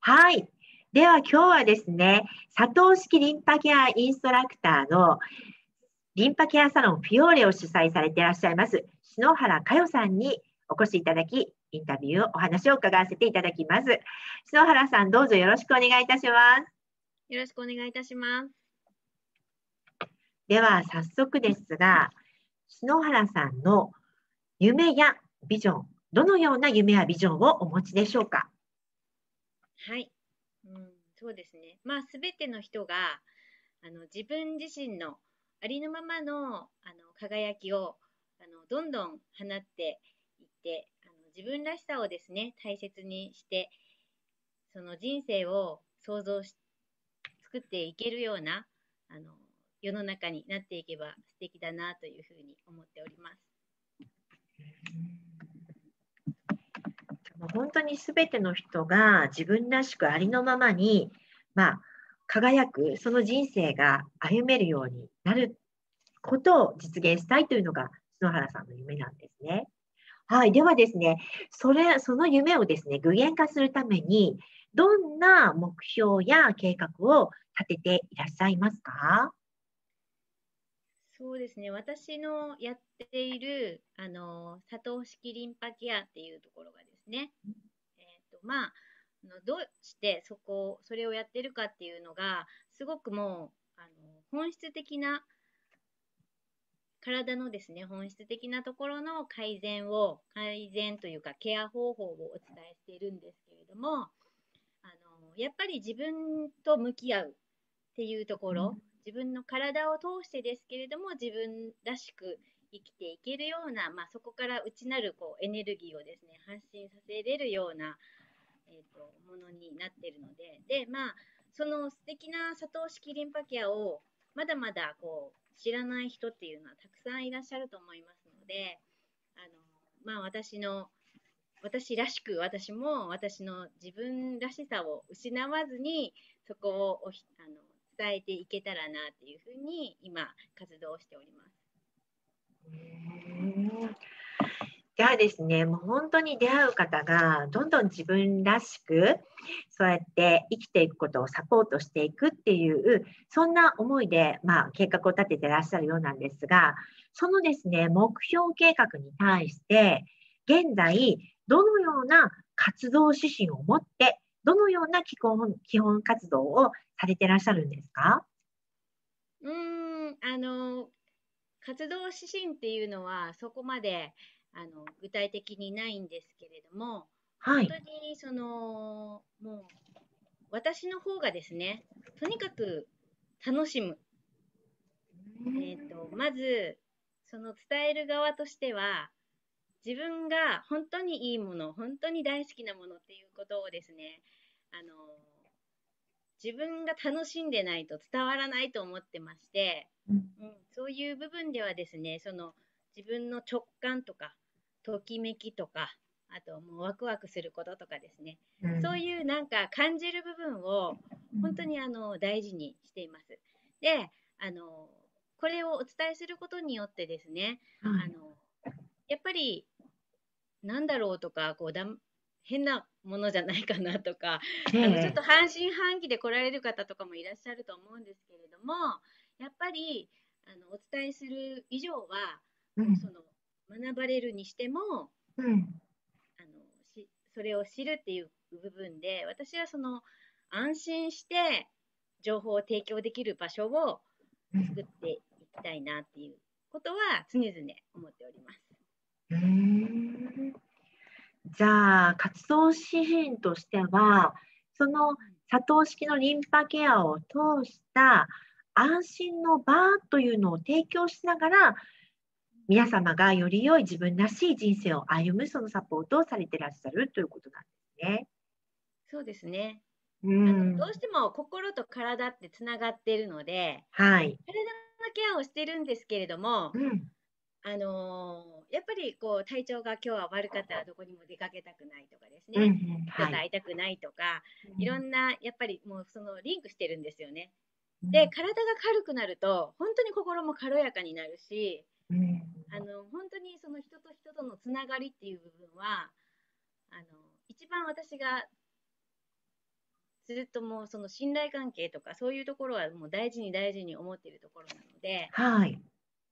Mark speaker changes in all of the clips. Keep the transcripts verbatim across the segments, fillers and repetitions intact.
Speaker 1: はい。では今日はですね、佐藤式リンパケアインストラクターのリンパケアサロンフィオーレを主催されていらっしゃいます篠原佳代さんにお越しいただき、インタビューをお話を伺わせていただきます。篠原さん、どうぞよろしくお願いいたします。
Speaker 2: よろしくお願いいたします。
Speaker 1: では早速ですが、篠原さんの夢やビジョン、どのような夢やビジョンをお持ちでしょうか？
Speaker 2: はい、うん、そうですね。まあ、すべての人があの自分自身のありのままのあの輝きをあのどんどん放っていって、あの自分らしさをですね、大切にして、その人生を想像し作っていけるようなあの世の中になっていけば素敵だなというふうに思っております。
Speaker 1: 本当にすべての人が自分らしくありのままに、まあ、輝く、その人生が歩めるようになることを実現したいというのが篠原さんの夢なんですね。はい。ではですね、それ、その夢をですね、具現化するために、どんな目標や計画を立てていらっしゃいますか？
Speaker 2: そうですね。私のやっている、あの、佐藤式リンパケアっていうところがですね、えっと、まあ、あのどうしてそこ、それをやってるかっていうのが、すごくもう、あの、本質的な、体のですね、本質的なところの改善を、改善というか、ケア方法をお伝えしているんですけれども、あの、やっぱり自分と向き合うっていうところ、自分の体を通してですけれども、自分らしく生きていけるような、まあ、そこから内なるこうエネルギーをですね、発信させれるような、えー、とものになっているので、で、まあ、その素敵な佐藤式リンパケアをまだまだこう知らない人っていうのはたくさんいらっしゃると思いますので、あの、まあ、私の私らしく、私も私の自分らしさを失わずに、そこをおひあの伝えていけたらなっていうふうに今活動しております。
Speaker 1: ではですね、もう本当に出会う方がどんどん自分らしく、そうやって生きていくことをサポートしていくっていう、そんな思いで、まあ、計画を立ててらっしゃるようなんですが、そのですね、目標計画に対して、現在、どのような活動指針を持って、どのような基本基本活動をされてらっしゃるんですか？
Speaker 2: うーん、あの、活動指針っていうのはそこまであの具体的にないんですけれども、本当
Speaker 1: はい。
Speaker 2: にその、もう私の方がですね、とにかく楽しむ。えーと、まず、その伝える側としては、自分が本当にいいもの、本当に大好きなものっていうことをですね、あの、自分が楽しんでないと伝わらないと思ってまして、うん、そういう部分ではですね、その自分の直感とか、ときめきとか、あともうワクワクすることとかですね、そういうなんか感じる部分を本当にあの大事にしています。で、あの、これをお伝えすることによってですね、あの、やっぱりなんだろうとか、こうだ変なものじゃないかなとか、あのちょっと半信半疑で来られる方とかもいらっしゃると思うんですけれども、やっぱりあのお伝えする以上は、もうその学ばれるにしても、あのしそれを知るっていう部分で、私はその安心して情報を提供できる場所を作っていきたいなっていうことは常々思っております。
Speaker 1: うーんじゃあ、活動指針としては、その多頭式のリンパケアを通した安心の場というのを提供しながら、皆様がより良い自分らしい人生を歩むそのサポートをされていらっしゃるということなんですね。
Speaker 2: そうですね。
Speaker 1: う
Speaker 2: あのど
Speaker 1: ん。
Speaker 2: うしても心と体ってつながっているので、
Speaker 1: はい。
Speaker 2: 体のケアをしてるんですけれども、
Speaker 1: うん。
Speaker 2: あのーやっぱりこう体調が今日は悪かったらどこにも出かけたくないとかです
Speaker 1: うん、う
Speaker 2: ね、
Speaker 1: ん、はい。
Speaker 2: 人と会いたくないとか、いろ
Speaker 1: うん、
Speaker 2: んなやっぱりもうそのリンクしてるんですよね。で、
Speaker 1: うん、
Speaker 2: 体が軽くなると本当に心も軽やかになるし、
Speaker 1: うん、
Speaker 2: あの本当にその人と人とのつながりっていう部分は、あの一番私がずっともうその信頼関係とかそういうところはもう大事に大事に思っているところなので、
Speaker 1: はい。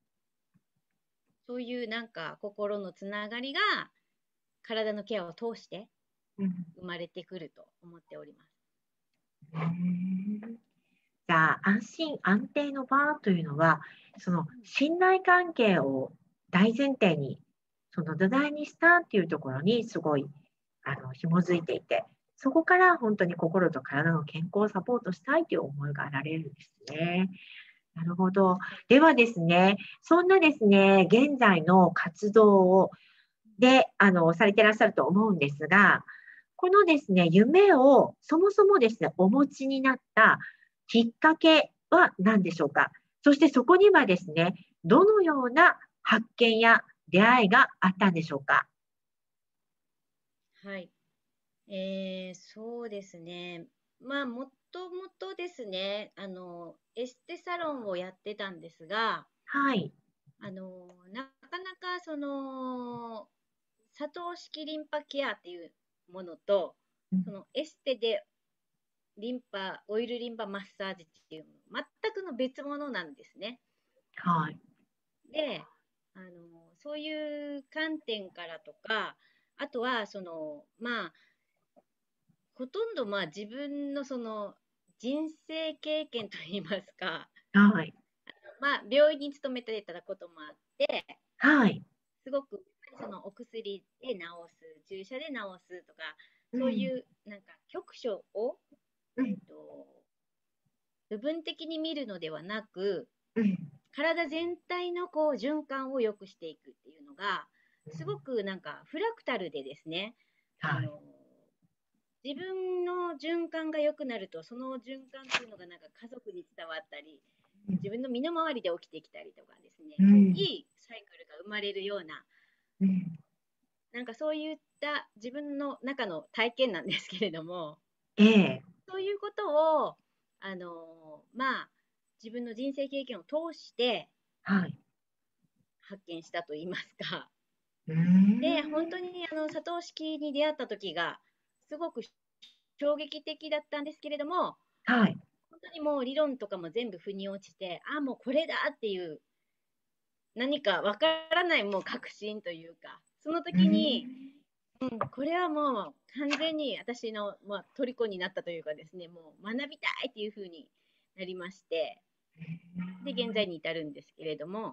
Speaker 2: そういうなんか心のつながりが体のケアを通して
Speaker 1: うん。
Speaker 2: 生まれてくると思っております。
Speaker 1: うーん。じゃあ、安心安定の場というのは、その信頼関係を大前提に、その土台にしたっていうところにすごい、あの、紐づいていて、そこから本当に心と体の健康をサポートしたいという思いがあられるんですね。なるほど。
Speaker 2: はい。
Speaker 1: ではですね、そんなですね、現在の活動をで、あの、されてらっしゃると思うんですが、このですね、夢をそもそもですね、お持ちになったきっかけは何でしょうか？そしてそこにはですね、どのような発見や出会いがあったんでしょうか？
Speaker 2: はい。えー、そうですね。まあ、もともとですね、あの、エステサロンをやってたんですが、
Speaker 1: はい。
Speaker 2: あの、なかなかその、砂糖式リンパケアっていうものと、
Speaker 1: うん、
Speaker 2: そのエステでリンパ、オイルリンパマッサージっていうもの、全くの別物なんですね。
Speaker 1: はい。
Speaker 2: で、あの、そういう観点からとか、あとは、その、まあ、ほとんどまあ自分のその人生経験といいますか、
Speaker 1: はい。
Speaker 2: まあ病院に勤めていたこともあって、
Speaker 1: はい。
Speaker 2: すごくそのお薬で治す、注射で治すとか、
Speaker 1: うん。
Speaker 2: そういうなんか局所を、
Speaker 1: うん。
Speaker 2: えっと、部分的に見るのではなく、
Speaker 1: うん。
Speaker 2: 体全体のこう循環を良くしていくっていうのが、すごくなんかフラクタルでですね、あ
Speaker 1: はい。
Speaker 2: の、自分の循環が良くなると、その循環っていうのがなんか家族に伝わったり、
Speaker 1: うん。
Speaker 2: 自分の身の回りで起きてきたりとかですね、こう
Speaker 1: うん。
Speaker 2: いいサイクルが生まれるような、
Speaker 1: うん。
Speaker 2: なんかそういった自分の中の体験なんですけれども、
Speaker 1: ええ。
Speaker 2: そういうことを、あのまあ、自分の人生経験を通して
Speaker 1: はい。
Speaker 2: 発見したといいますか。
Speaker 1: うー
Speaker 2: で、本当
Speaker 1: ん。
Speaker 2: にあの佐藤式に出会った時が、すごく衝撃的だったんですけれども、
Speaker 1: はい。
Speaker 2: 本当にもう理論とかも全部腑に落ちて、ああ、もうこれだっていう、何かわからないもう確信というか、その
Speaker 1: うー
Speaker 2: 時に、
Speaker 1: ん。
Speaker 2: うん、これはもう完全に私の、まあ、虜になったというかですね、もう学びたいっていう風になりまして、で、現在に至るんですけれども、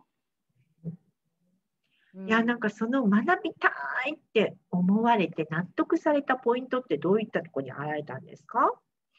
Speaker 2: う
Speaker 1: いや、なん
Speaker 2: ん、
Speaker 1: かその学びたいって思われて納得されたポイントってどういったところにあられたんですか？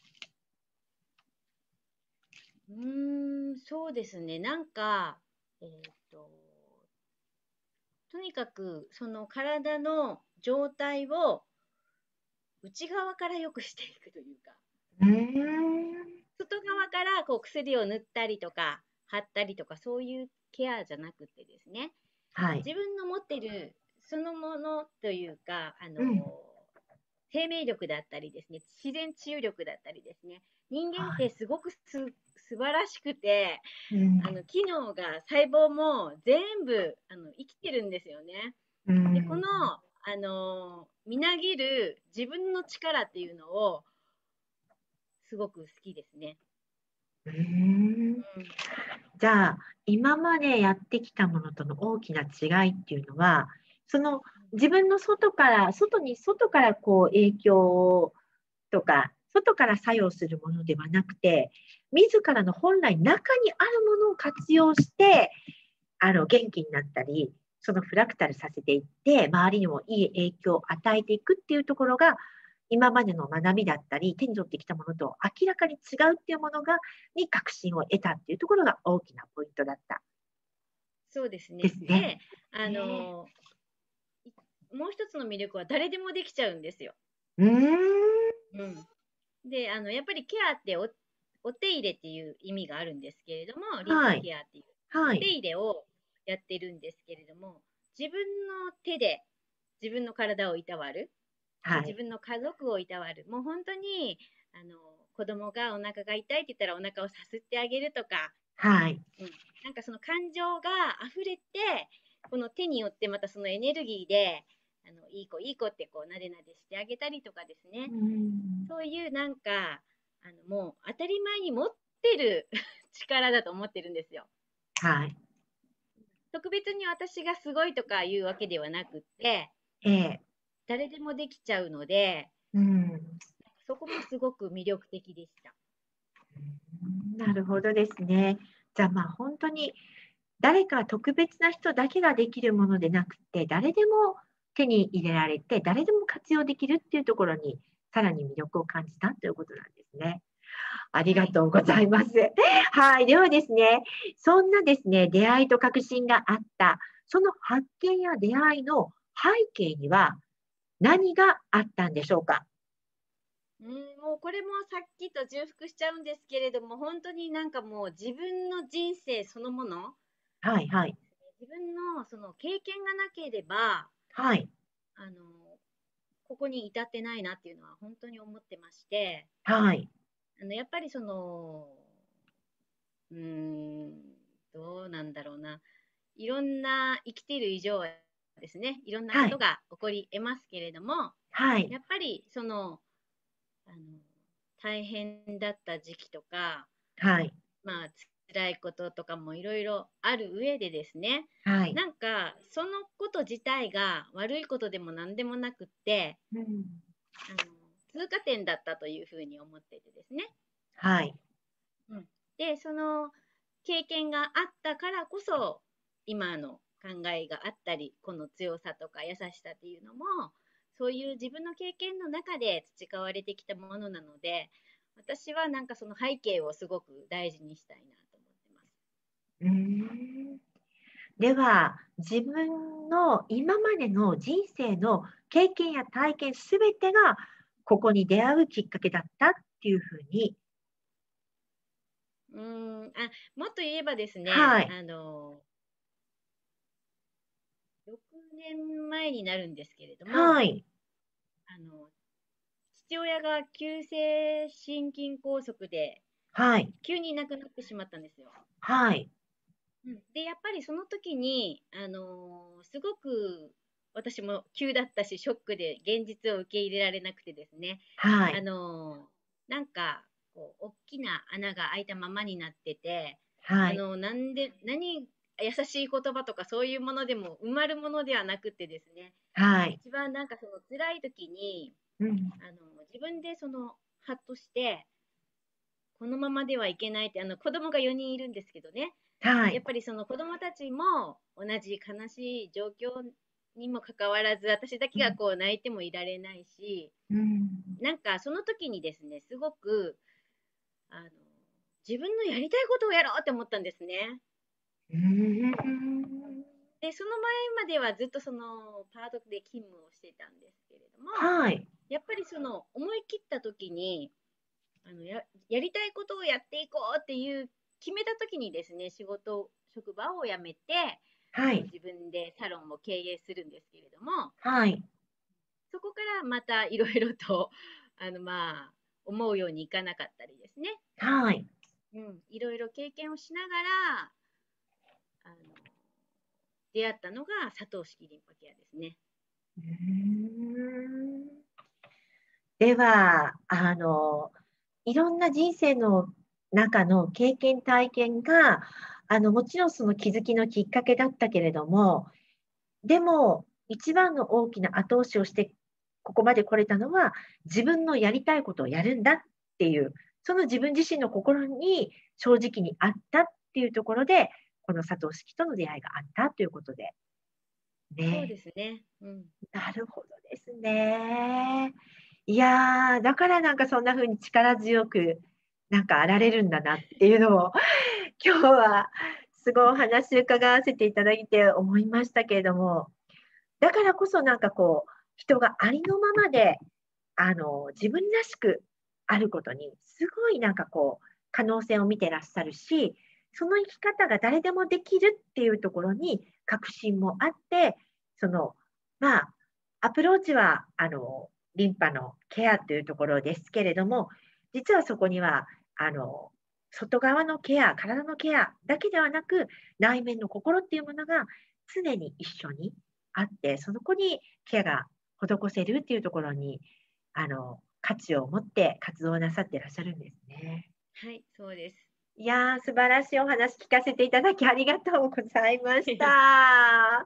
Speaker 2: うーん、そうですね、なんか、えっと、とにかくその体の状態を内側から良くしていくというか、
Speaker 1: うーん。
Speaker 2: 外側からこう薬を塗ったりとか貼ったりとかそういうケアじゃなくてですね、
Speaker 1: はい。
Speaker 2: 自分の持っているそのものというか、あの
Speaker 1: うん。
Speaker 2: 生命力だったりですね、自然治癒力だったりですね、人間っ
Speaker 1: はい。
Speaker 2: てすごくす素晴らしくて、
Speaker 1: うん。
Speaker 2: あの機能が細胞も全部あの生きてるんですよね。
Speaker 1: う
Speaker 2: で、こ
Speaker 1: ん。
Speaker 2: の、あのみなぎる自分の力っていうのをすごく好きですね。
Speaker 1: うーん。
Speaker 2: うん、
Speaker 1: じゃあ、今までやってきたものとの大きな違いっていうのは、その自分の外から外に外からこう影響とか、外から作用するものではなくて、自らの本来中にあるものを活用して、あの、元気になったり、そのフラクタルさせていって、周りにもいい影響を与えていくっていうところが、今までの学びだったり、手に取ってきたものと明らかに違うっていうものがに確信を得たっていうところが大きなポイントだった
Speaker 2: そうですね。
Speaker 1: ですね。
Speaker 2: で、あ
Speaker 1: ね
Speaker 2: のもう一つの魅力は誰でもできちゃうんですよ。
Speaker 1: え。うーん。
Speaker 2: うん。で、あの、やっぱりケアってお、お手入れっていう意味があるんですけれども、リンパ
Speaker 1: はい。
Speaker 2: ケアっていう、お手
Speaker 1: はい。
Speaker 2: 入れをやってるんですけれども、自分の手で自分の体をいたわる。で、
Speaker 1: はい。
Speaker 2: 自分の家族をいたわる。もう本当に、あの、子供がお腹が痛いって言ったらお腹をさすってあげるとか、
Speaker 1: はい。
Speaker 2: うん、なんかその感情が溢れて、この手によってまたそのエネルギーで、 あのいい子いい子ってこうなでなでしてあげたりとかですね、
Speaker 1: うん、
Speaker 2: そういうなんかあのもう当たり前に持ってる力だと思ってるんですよ。
Speaker 1: はい。
Speaker 2: 特別に私がすごいとかいうわけではなくって、
Speaker 1: ええ、
Speaker 2: 誰でもできちゃうので、
Speaker 1: うん。
Speaker 2: そこもすごく魅力的でした。
Speaker 1: なるほどですね。じゃあ、まあ、本当に誰か特別な人だけができるものでなくて、誰でも手に入れられて、誰でも活用できるっていうところに、さらに魅力を感じたということなんですね。あり
Speaker 2: はい。
Speaker 1: がとうございます。はい、ではですね、そんなですね、出会いと確信があった、その発見や出会いの背景には何があったんでしょうか？
Speaker 2: うん、もうこれもさっきと重複しちゃうんですけれども、本当になんかもう自分の人生そのもの、
Speaker 1: はいはい。
Speaker 2: 自分のその経験がなければ、
Speaker 1: はい。
Speaker 2: あの、ここに至ってないなっていうのは本当に思ってまして、
Speaker 1: はい。
Speaker 2: あの、やっぱりその、うーん、どうなんだろうな。いろんな生きている以上はですね、いろんな
Speaker 1: はい。
Speaker 2: ことが起こり得ますけれども、
Speaker 1: はい。
Speaker 2: やっぱりその、あの、大変だった時期とか、
Speaker 1: はい。
Speaker 2: まあ、辛いこととかもいろいろある上でですね、
Speaker 1: はい。
Speaker 2: なんか、そのこと自体が悪いことでも何でもなくって、
Speaker 1: うん。
Speaker 2: あの、通過点だったというふうに思っていてですね。
Speaker 1: はい。
Speaker 2: うん。で、その経験があったからこそ、今の考えがあったり、この強さとか優しさっていうのも、そういう自分の経験の中で培われてきたものなので、私はなんかその背景をすごく大事にしたいなと思ってます。
Speaker 1: うーん。では、自分の今までの人生の経験や体験すべてが、ここに出会うきっかけだったっていうふうに。
Speaker 2: うーん、あ、もっと言えばですね、
Speaker 1: はい。
Speaker 2: あの、ろくねんまえになるんですけれども、
Speaker 1: はい。
Speaker 2: あの、父親が急性心筋梗塞で
Speaker 1: はい。
Speaker 2: 急にいなくなってしまったんですよ。
Speaker 1: はい。
Speaker 2: うん、で、やっぱりその時に、あのーすごく私も急だったし、ショックで現実を受け入れられなくてですね、あ
Speaker 1: はい。
Speaker 2: のーなんか、こう、大きな穴が開いたままになってて、
Speaker 1: はい。
Speaker 2: あのなんで、何、優しい言葉とかそういうものでも埋まるものではなくてですね、
Speaker 1: はい。
Speaker 2: 一番なんかその辛い時に、
Speaker 1: うん。
Speaker 2: あの自分でその、ハッとして、このままではいけないって、あの子供がよにんいるんですけどね、
Speaker 1: はい。
Speaker 2: やっぱりその子供たちも同じ悲しい状況にもかかわらず、私だけが
Speaker 1: うん。
Speaker 2: こう泣いてもいられないし、
Speaker 1: うん。
Speaker 2: なんかその時にですね、すごく、あの、自分のやりたいことをやろうって思ったんですね。
Speaker 1: うーん。
Speaker 2: で、その前まではずっとそのパートで勤務をしてたんですけれども、
Speaker 1: はい。
Speaker 2: やっぱりその思い切った時に、あのややりたいことをやっていこうっていう決めた時にですね、仕事、職場を辞めて、あの
Speaker 1: はい。
Speaker 2: 自分でサロンを経営するんですけれども、
Speaker 1: はい。
Speaker 2: そこからまたいろいろとあの、まあ、思うようにいかなかったりですね、
Speaker 1: はい。
Speaker 2: うん、いろいろ経験をしながらあの出会ったのが佐藤式リンパケアですね。
Speaker 1: うーん。では、あの、いろんな人生の中の経験、体験が、あの、もちろんその気づきのきっかけだったけれども、でも、一番の大きな後押しをして、ここまで来れたのは、自分のやりたいことをやるんだっていう、その自分自身の心に正直にあったっていうところで、この佐藤式との出会いがあったということで、
Speaker 2: そう
Speaker 1: ね。
Speaker 2: ですね。うん。
Speaker 1: なるほどですね。いやー、だからなんかそんな風に力強く、なんかあられるんだなっていうのを、今日はすごいお話伺わせていただいて思いましたけれども、だからこそなんかこう、人がありのままで、あの、自分らしくあることに、すごいなんかこう、可能性を見てらっしゃるし、その生き方が誰でもできるっていうところに確信もあって、その、まあ、アプローチは、あの、リンパのケアというところですけれども、実はそこには、あの、外側のケア、体のケアだけではなく、内面の心っていうものが常に一緒にあって、その子にケアが施せるっていうところに、あの、価値を持って活動なさっていらっしゃるんですね。
Speaker 2: はい、そうです。
Speaker 1: いやー、素晴らしいお話聞かせていただきありがとうございました。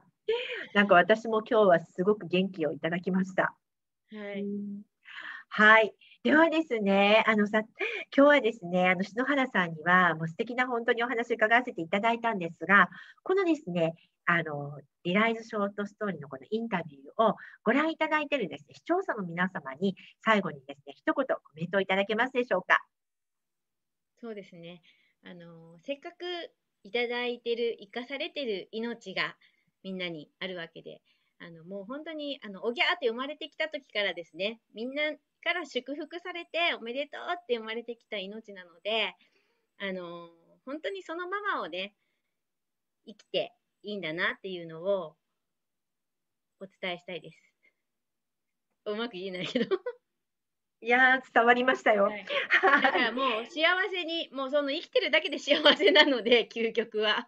Speaker 1: なんか私も今日はすごく元気をいただきました。
Speaker 2: はい。
Speaker 1: うんはい。ではですね、あのさ、今日はですね、あの篠原さんにはもう素敵な本当にお話を伺わせていただいたんですが、このですね、あのリライズショートストーリーのこのインタビューをご覧いただいているですね、視聴者の皆様に最後にですね、一言コメントをいただけますでしょうか。
Speaker 2: そうですね。あの、せっかくいただいてる、生かされてる命がみんなにあるわけで、あの、もう本当に、あの、おぎゃーって生まれてきた時からですね、みんなから祝福されて、おめでとうって生まれてきた命なので、あの、本当にそのままをね、生きていいんだなっていうのをお伝えしたいです。うまく言えないけど。
Speaker 1: いやー、伝わりましたよ。
Speaker 2: はい。だからもう幸せに、もうその生きてるだけで幸せなので、究極は。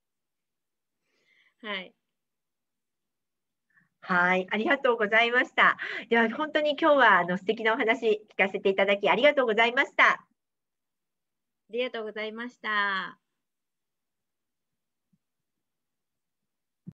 Speaker 2: はい。
Speaker 1: はい、ありがとうございました。では本当に今日はあの素敵なお話聞かせていただきありがとうございました。
Speaker 2: ありがとうございました。